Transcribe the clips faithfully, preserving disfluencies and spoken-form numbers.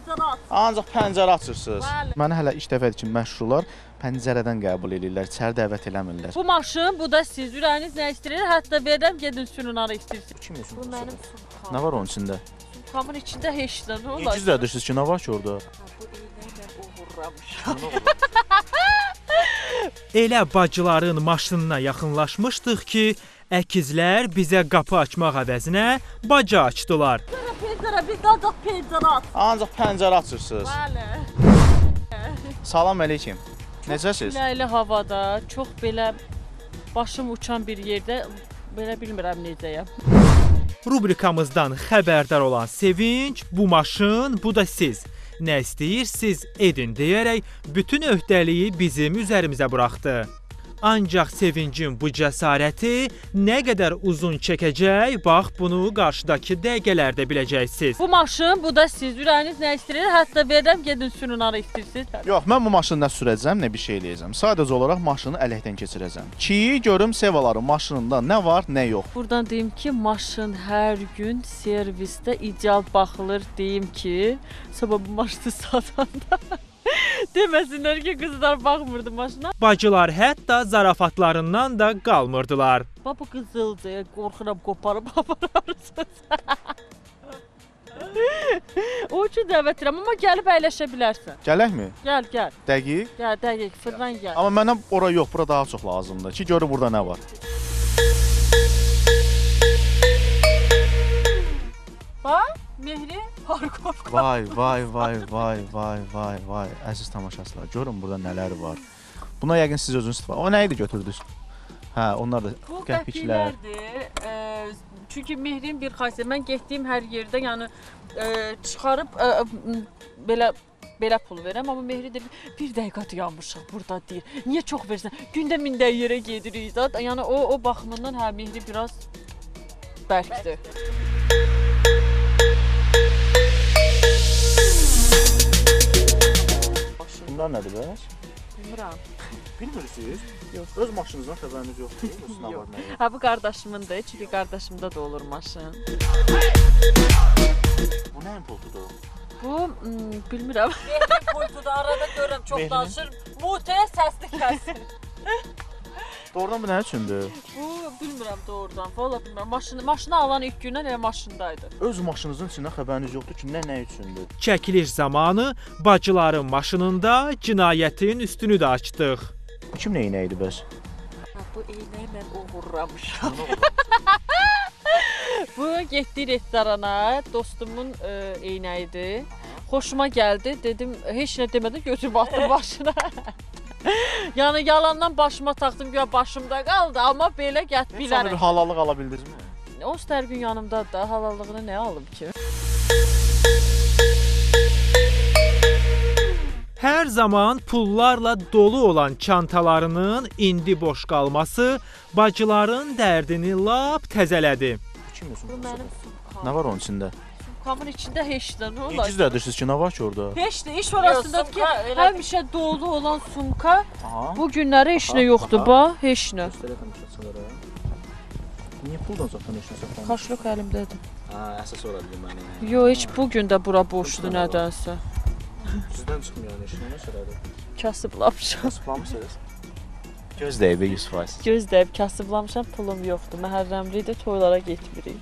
pəncərə aç. Ancaq pəncərə açırsınız. Bəli. Məni hələ ilk dəfədir ki, məşhurlar pəncərədən qəbul edirlər, içəri dəvət eləmirlər. Bu maşın, bu da siz. Ürəyiniz nə istəyir? Hətta verirəm, gedin sürün ara istəyirsiniz. Kim üçün? Bu mənim sumkam. Nə var onun içində? Sumkamın içində heç nə, nə olar? İkizlədirsiniz ki, nə var ki orada? Bu iynəylə uğurlamışam. Elə bacıların maşınına yaxınlaşmışdıq ki, əkizlər bizə qapı açmaq əvəzinə baca açdılar. Pəncərə, bir qadaq pəncərə aç. Ancaq pəncərə açırsınız. Bəli. Salam əleyküm. Necəsiz? Küləkli havada, çox belə başım uçan bir yerdə, belə bilmirəm necəyəm. Rubrikamızdan xəbərdar olan Sevinç, bu maşın, bu da siz. Nə istəyirsiniz edin deyərək bütün öhdəliyi bizim üzərimizə buraxdı. Ancaq Sevincin bu cəsarəti nə qədər uzun çəkəcək, bax bunu qarşıdakı dəqiqələrdə biləcəksiniz. Bu maşın, bu da siz. Ürəyiniz nə istəyir? Hətta verirəm, gedin sürün ara istəyirsiniz. Yox, mən bu maşını nə sürəcəm, nə bir şey eləyəcəm. Sadəcə olaraq maşını ələkdən keçirəcəm. Ki, görüm Sevaların maşınında nə var, nə yox. Buradan deyim ki, maşın hər gün servisdə ideal baxılır. Deyim ki, sabah bu maşını satanda deməsinlər ki, qızlar baxmırdı maşına. Bacılar hətta zarafatlarından da qalmırdılar. Bax, bu qızıldır, qorxuram qoparıb apararsınız. O üçün dəvət edirəm, amma gəlib əyləşə bilərsən. Gələkmi? Gəl, gəl. Dəqiq. Gəl, dəqiq, fırlan gəl. Amma mənə ora yox, bura daha çox lazımdır ki, görüm burada nə var. Bax, Mehri Parkovka. Vay, vay, vay, vay, vay, vay, vay. Əziz tamaşaçılar, görün burada nələr var. Buna yəqin siz özünüz istifadə. O nə idi götürdünüz? Hə, onlar da bu qəpiklər. qəpiklərdir. E, çünki Mehrin bir xasiyyəti, mən getdiyim hər yerdə, yəni e, çıxarıb e, belə belə pul verəm, amma Mehri deyir, bir dəqiqə dayanmışıq burada deyir. Niyə çox versən? Gündə min də yerə gedirik zat. Yəni o o baxımından hə Mehri biraz bərkdir. Bunlar nədir bəs? Bilmirəm. Bilmirsiniz? Yox. Öz maşınınızdan xəbəriniz yoxdur. Nə var, nə yox? Hə bu qardaşımındır, çünki qardaşımda da olur maşın. Bu nəyin pultudur? Bu, hmm, bilmirəm. Mehrin pultudur, arada görürəm çox danışır. Mutəyə səsli kəsin. Doğrudan bu nə üçündür? Bu, bilmirəm doğrudan, valla bilmirəm. Maşını, maşını alan ilk gündən elə maşındaydı. Öz maşınınızın içindən xəbəriniz yoxdur ki, nə nə üçündür? Çəkiliş zamanı bacıların maşınında cinayətin üstünü də açdıq. Bu kim neynə idi bəs? Bu iynəyi mən uğurlamışam. Bu getdi restorana, dostumun e, eynəyidir. Xoşuma gəldi, dedim, heç nə demədən götürüb atdım başına. Yəni yalandan başıma taxdım, güya başımda qaldı, amma belə gət bilərəm. Bir halallıq ala bildinizmi? O hər gün yanımdadır da, halallığını nə alım ki? Hər zaman pullarla dolu olan çantalarının indi boş qalması bacıların dərdini lap təzələdi. Kim Bu mənim sumkam. Nə var onun içində? Sumkamın içində heç nə, nə olar? İkizlədirsiniz ki, nə var ki orada? Heç nə, iş orasında ki, həmişə dolu olan sumka, bu günləri heç nə yoxdur, bax, heç nə. Niyə puldan zaten heç nə saxlamışsın? Kaşlıq əlimdədir. Hə, əsas oradır məni. Yox, heç bu gün də bura boşdur nədənsə. Sizdən çıxmıyor, heç nə məsələdir? Kasıblamışam. Kasıblamısınız? Gözləyib yüz faiz. Gözləyib kasıblamışam, pulum yoxdur. Məhərrəmlikdə toylara getmirik.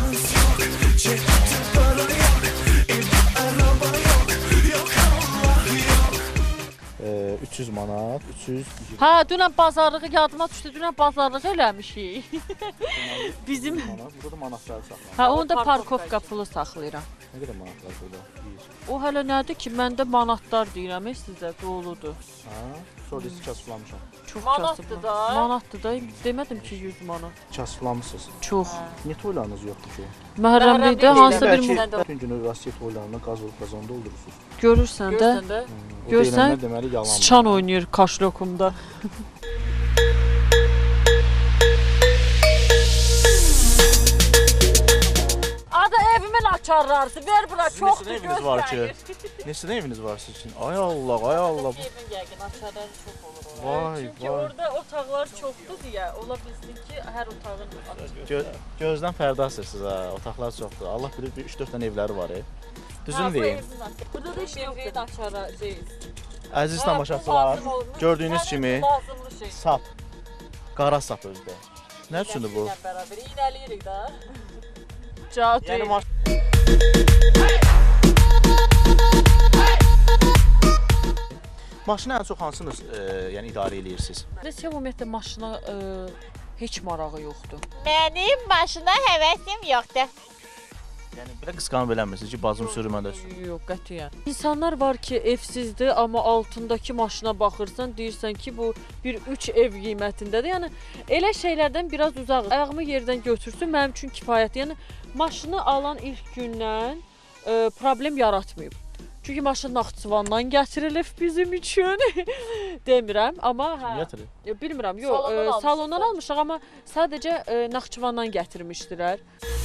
üç yüz manat, üç yüz. Hə, dünən bazarlığı yadıma düşdü. Dünən bazarlığı eləmişik. Bizim Burada da manatları saxlanır. hə, onu da parkovka pulu saxlayıram. Nə qədər manatlar burada? O hələ nədir ki, məndə manatlar deyirəm, sizə doludur. Hə, sonra siz kasıblamışam. Çox Manatdır da. Manatdır da. Demədim ki yüz manat. Kasıblamısınız. Çox. Niyə toylarınız yoxdur ki? Məhərrəmlikdə hansısa bir Bəlkə- mü- Bütün günü Rusiya toylarında qaz vurub qazanda olursunuz. görürsən də, Görsən də. O Görsən, deyilənlər deməli yalandır. sıçan oynayır kaşlokumda. Adı evimin açarlarısı, ver bura, Sizin çoxdur, neçə eviniz var ki? göstərir. Neçə eviniz var sizin? Ay Allah, ay Allah. Evin yəqin açarları çox olur. Vay, Çünki vay. orada otaqlar çoxdur deyə, ola bilsin ki, hər otağın açıq. Gö gözdən pərdə asırsınız ha, otaqlar çoxdur. Allah bilir bir üç dörd dənə evləri var. Düzünü deyim. Burada da işte yoxdur. Açara şey. Əziz tamaşaçılar, gördüyünüz kimi lazımlı şey. sap, qara sap özdə. Nə üçündür bu? Bərabər iynəliyirik də. Cavab Yəni verin. maş... Maşını ən çox hansınız e, yəni idarə edirsiniz? Heç ümumiyyətlə maşına e, heç marağı yoxdur. Mənim maşına həvəsim yoxdur. Yəni belə qısqanıb eləmirsiniz ki, bacım sürmədə. Yox, qətiyyən. İnsanlar var ki, evsizdir, amma altındakı maşına baxırsan, deyirsən ki, bu bir üç ev qiymətindədir. Yəni elə şeylərdən biraz uzaq. Ayağımı yerdən götürsün, mənim üçün kifayətdir. Yəni maşını alan ilk gündən e, problem yaratmayıb. Çünki maşın Naxçıvandan gətirilib bizim üçün. Demirəm, amma hə. Gətirir. Bilmirəm, yox, salondan, e, salondan almışıq, amma sadəcə e, Naxçıvandan gətirmişdilər.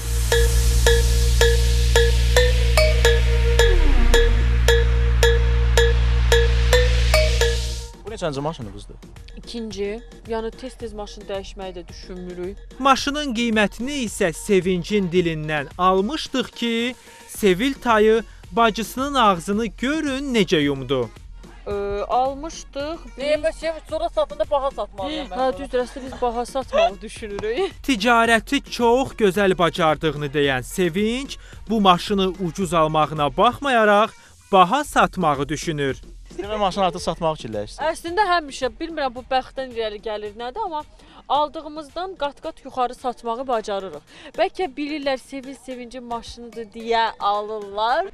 Bu neçənci maşınınızdır? İkinci, yəni tez-tez maşın dəyişməyi də düşünmürük. Maşının qiymətini isə Sevincin dilindən almışdıq ki, Sevil tayı bacısının ağzını görün necə yumdu. Ee, almışdıq. Deyəmə şey sonra satında baha satmalıyam mən. Hə, düzdür, əslində biz baha satmağı düşünürük. Ticarəti çox gözəl bacardığını deyən Sevinc bu maşını ucuz almağına baxmayaraq baha satmağı düşünür. Demək maşını artıq satmaq fikirləşirsiniz. Əslində həmişə bilmirəm bu bəxtdən irəli gəlir nədir, amma aldığımızdan qat-qat yuxarı satmağı bacarırıq. Bəlkə bilirlər Sevil Sevincin maşınıdır deyə alırlar.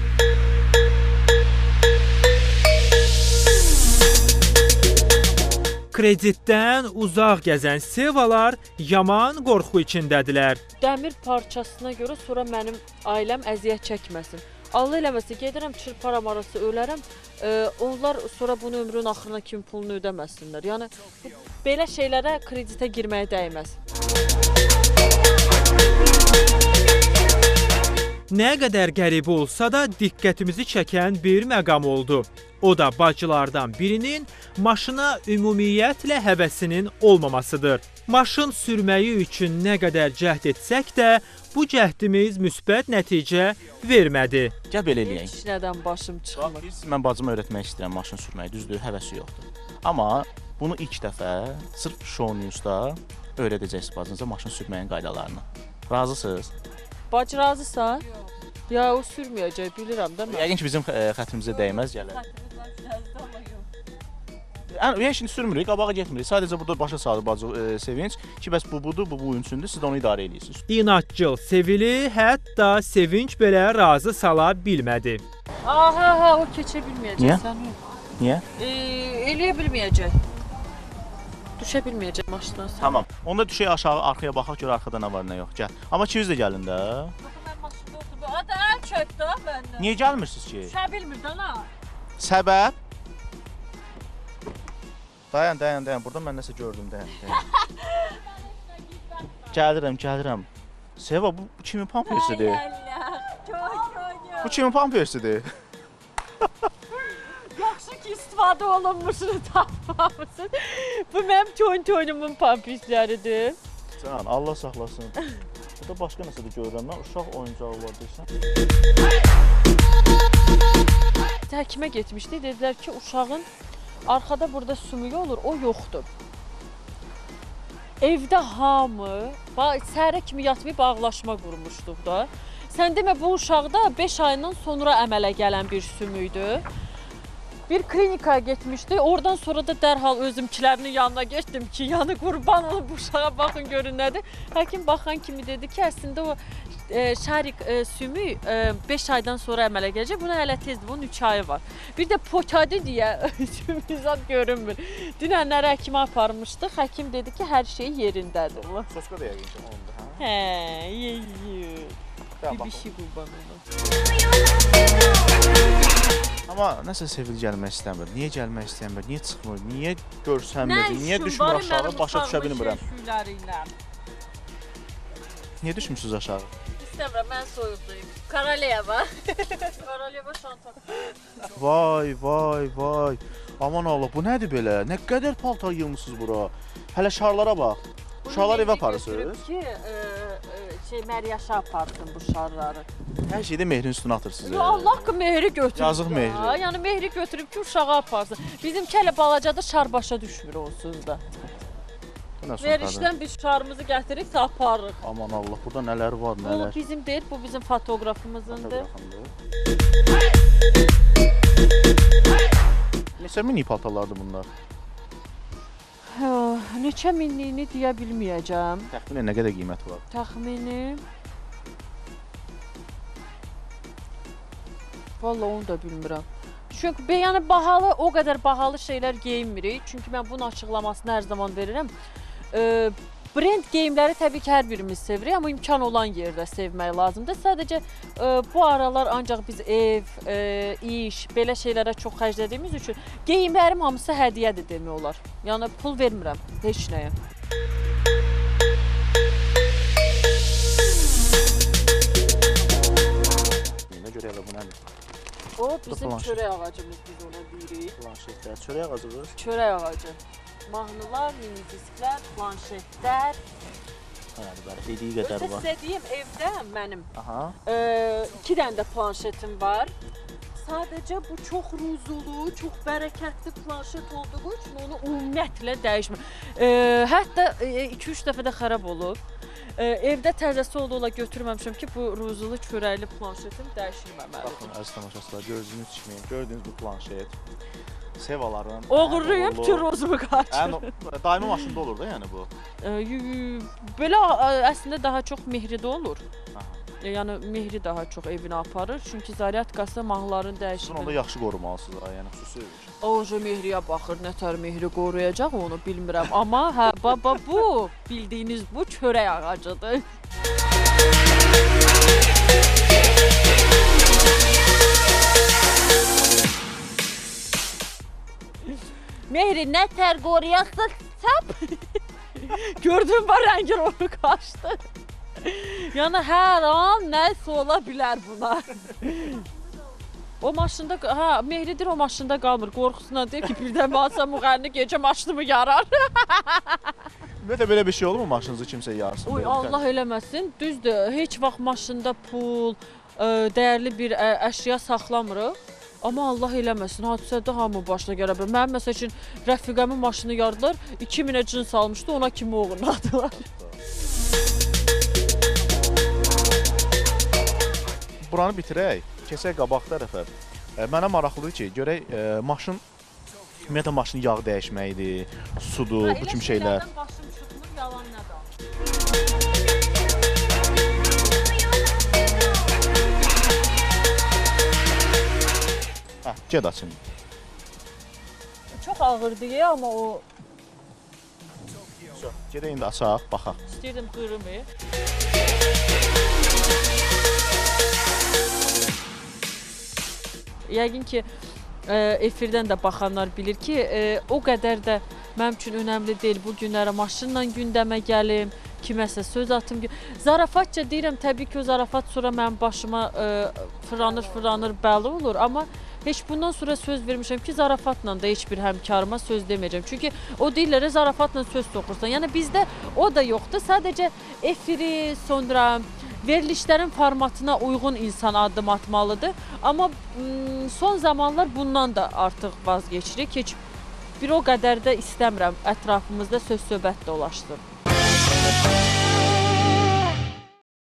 Kreditdən uzaq gəzən Sevalar yaman qorxu içindədilər. Dəmir parçasına görə sonra mənim ailəm əziyyət çəkməsin. Allah eləməsin, gedirəm çırparam arası ölərəm. E, onlar sonra bunu ömrün axırına kimi pulunu ödəməsinlər. Yəni bu, belə şeylərə kreditə girməyə dəyməz. Nə qədər qəribə olsa da diqqətimizi çəkən bir məqam oldu. O da bacılardan birinin maşına ümumiyyətlə həvəsinin olmamasıdır. Maşın sürməyi üçün nə qədər cəhd etsək də bu cəhdimiz müsbət nəticə vermədi. Gəl belə eləyək. Heç nədən başım çıxmır. Biz mən bacıma öyrətmək istəyirəm maşın sürməyi, düzdür, həvəsi yoxdur. Amma bunu ilk dəfə sırf Show News-da öyrədəcəksiniz bacınıza maşın sürməyin qaydalarını. Razısınız? Bacı razısan? Ya o sürməyəcək, bilirəm də mən. Yəqin ki bizim ə, xətrimizə dəyməz gələr. Yəni şimdi sürmürük, qabağa getmirik. Sadəcə burada başa salır bacı e, Sevinç ki, bəs bu budur, bu bu üçündür, siz də onu idarə edirsiniz. İnatcıl Sevili hətta Sevinç belə razı sala bilmədi. Aha, ha, o keçə bilməyəcək. Niyə? Sən Niyə? e, eləyə bilməyəcək. Düşə bilməyəcək maşından. Tamam. Onda düşək aşağı, arxaya baxaq gör arxada nə var, nə yox. Gəl. Amma ikiniz də gəlin də. Mən maşında oturub. Ada əl çək də məndən. Niyə gəlmirsiniz ki? Düşə bilmir də nə? Səbəb? Dayan, dayan, dayan. Burada mən nəsə gördüm, dayan. dayan. Gəlirəm, gəlirəm. Seva, bu kimin pampersidir? Bu kimin pampersidir? Yaxşı ki, istifadə olunmuşunu tapmamışsın. Bu mənim toyun-toyunumun pampisləridir. Can, Allah saxlasın. Burada başqa nəsə də görürəm. Mən uşaq oyuncağı var deyirsən. Həkimə getmişdi. Dedilər ki, uşağın arxada burada sümüyü olur, o yoxdur. Evdə hamı səhərə kimi yatmayıb bağlaşma qurmuşduq da. Sən demə, bu uşaqda beş ayından sonra əmələ gələn bir sümüydü. Bir klinikaya getmişdi. Oradan sonra da dərhal özümkilərinin yanına getdim ki, yəni qurban olub uşağa baxın görün nədir. Həkim baxan kimi dedi ki, əslində o e, şərik e, sümük beş aydan sonra əmələ gələcək. Buna hələ tezdir, bunun üç ayı var. Bir də pokadi deyə sümük zad görünmür. Dünənləri həkimə aparmışdıq. Həkim dedi ki, hər şey yerindədir. Soska da yəqin ki, onda, hə? Hə, yeyi. Bir şey qurban olun. Amma nəsə Sevil gəlmək istəmir. Niyə gəlmək istəmir? Niyə çıxmır? Niyə görsənmir? Niyə düşmür aşağı? Başa düşə bilmirəm. Niyə düşmürsünüz aşağı? İstəmirəm, mən soyuqdayım. Koroleva. Koroleva şanta. Vay, vay, vay. Aman Allah, bu nədir belə? Nə qədər paltar yığmısınız bura? Hələ şarlara bax. Uşaqlar evə aparırsınız? Ki, e, e, şey Məryəşə aparsın bu şarları. Hər şeydə Mehrin üstünə atırsınız. Yo Allah ki Mehri götürüb. Yazıq ya. Mehri. Yəni Mehri götürüb ki uşağı aparsın. Bizim kələ balacadır şar başa düşmür onsuz da. Verişdən biz şarımızı gətirib də aparırıq. Aman Allah, burada nələr var, nələr. Bu bizim deyil, bu bizim fotoqrafımızındır. Neçə mini paltarlardır bunlar? Hə, neçə minliyini deyə bilməyəcəm. Təxminən nə qədər qiyməti var? Təxmini Vallahi onu da bilmirəm. Çünki yəni bahalı, o qədər bahalı şeylər geyinmirik. Çünki mən bunun açıqlamasını hər zaman verirəm. E, brend geyimləri təbii ki, hər birimiz sevirik, amma imkan olan yerdə sevmək lazımdır. Sadəcə e, bu aralar ancaq biz ev, e, iş, belə şeylərə çox xərclədiyimiz üçün geyimlərim hamısı hədiyyədir demək olar. Yəni pul vermirəm heç nəyə. Nə görə elə bu nədir? O bizim planşet. çörək ağacımız, biz ona deyirik. Planşetlər, çörək ağacıdır. Çörək ağacı. Mahnılar, mini disklər, planşetlər. Hə, bəli, dediyi qədər Özə var. sizə deyim, evdə mənim Aha. e, iki dənə də planşetim var. Sadəcə bu çox ruzulu, çox bərəkətli planşet olduğu üçün onu ümumiyyətlə dəyişmir. E, hətta iki üç dəfə də xarab olub. E, evdə təzəsi ola-ola götürməmişəm ki, bu ruzulu çörəkli planşetim dəyişilməməlidir. Baxın, əziz tamaşaçılar, gördüyünüz kimi, gördüyünüz bu planşet Sevaların Oğurlayıb ki, ruzumu qaçır. Ən daimi maşında olur da, yəni bu. E, belə əslində daha çox Mehridə olur. Aha. Yəni Mehri daha çox evinə aparır. Çünki zaryadkası mahnıların Sizin dəyişmir. onda yaxşı qorumalısınız, yəni xüsusi. Oje Mehriyə baxır, nətər Mehri qoruyacaq onu bilmirəm. Amma hə baba bu bildiyiniz bu çörək ağacıdır. Mehri nətər qoruyaqsa sap. Gördün mü rəngin onu qaçdı. Yəni hər an nəsə ola bilər buna. O maşında, hə, Mehridir o maşında qalmır. Qorxusundan deyir ki, birdən malsa müğənni gecə maşınımı yarar. Ümumiyyətlə belə bir şey olur mu maşınınızı kimsə yarsın? Oy, Allah eləməsin. Düzdür, heç vaxt maşında pul, ə, dəyərli bir ə, əşya saxlamırıq. Amma Allah eləməsin, hadisədə hamı başına gələ bilər. Mənim məsəl üçün rəfiqəmin maşını yardılar, iki minə cins almışdı, ona kimi oğurladılar. Buranı bitirək, keçək qabaq tərəfə. E, mənə maraqlıdır ki, görək e, maşın, ümumiyyətlə maşının yağ dəyişməyidir, sudur, bu kimi şeylər. Elə şeylərdən başım çıxmır, yalan nə danışır. Hə, ged açın. Çox ağır deyə, amma o Gedək indi açaq, baxaq. istəyirdim qırımı. Yəqin ki, efirdən də baxanlar bilir ki, o qədər də mənim üçün önəmli deyil bu günlərə maşınla gündəmə gəlim, kiməsə söz atım. Zarafatca deyirəm, təbii ki, o zarafat sonra mənim başıma fırlanır, fırlanır, bəli olur, amma heç bundan sonra söz vermişəm ki, zarafatla da heç bir həmkarıma söz deməyəcəm. Çünki o deyirlər, zarafatla söz soxursan. Yəni bizdə o da yoxdur, sadəcə efiri, sonra verilişlərin formatına uyğun insan addım atmalıdır. Amma son zamanlar bundan da artıq vazgeçirik. Heç bir o qədər də istəmirəm ətrafımızda söz-söhbət dolaşsın.